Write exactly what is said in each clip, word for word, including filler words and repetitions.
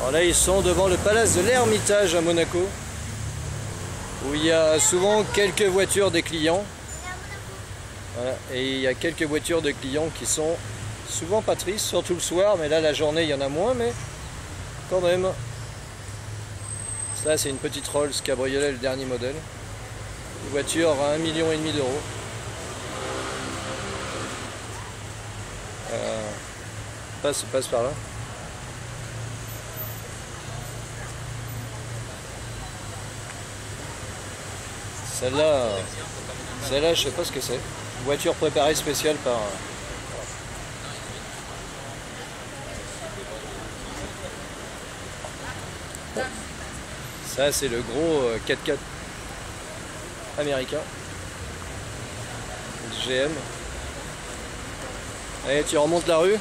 Alors là, ils sont devant le Palace de l'Ermitage à Monaco, où il y a souvent quelques voitures des clients. Voilà. Et il y a quelques voitures de clients qui sont souvent pas tristes, surtout le soir, mais là la journée il y en a moins, mais quand même. Ça c'est une petite Rolls cabriolet, le dernier modèle. Une voiture à un million et demi d'euros. Euh, passe, passe par là. Celle-là, celle-là, je sais pas ce que c'est. Voiture préparée spéciale par... Bon. Ça, c'est le gros quatre-quatre américain. G M. Allez, tu remontes la rue. Allez,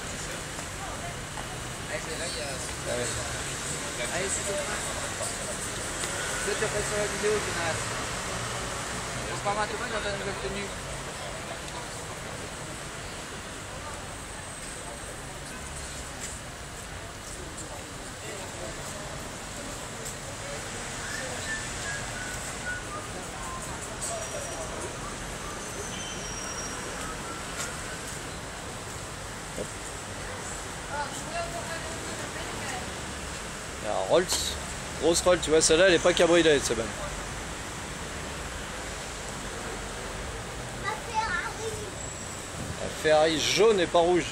c'est bon. Je te fais sur la vidéo, Jonas. On part maintenant dans la nouvelle tenue. Alors, Rolls, grosse Rolls, tu vois, celle-là elle est pas cabriolet, c'est bon. La Ferrari jaune et pas rouge.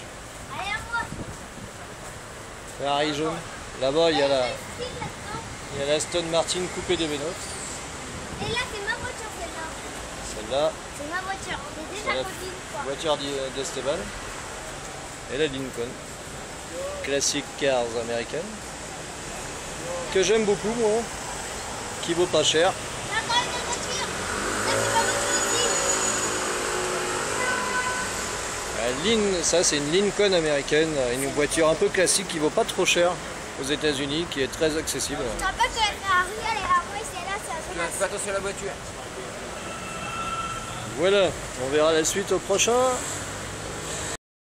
Ferrari jaune. Là-bas il y a la, il y a la Aston Martin coupée de Benoît. Et là c'est ma voiture celle-là. Celle-là, C'est ma voiture. J'ai c'est déjà la conduit une fois. voiture d'Esteban. Et la Lincoln. Classic cars américaine. Que j'aime beaucoup moi. Qui vaut pas cher. Là quand même une voiture. Ça c'est ma voiture aussi. La Lin, ça c'est une Lincoln américaine, une voiture un peu classique qui vaut pas trop cher aux États-Unis, qui est très accessible. Je te rappelle que la Ferrari elle est à moi et celle-là c'est à Fais attention à la voiture. Voilà, on verra la suite au prochain.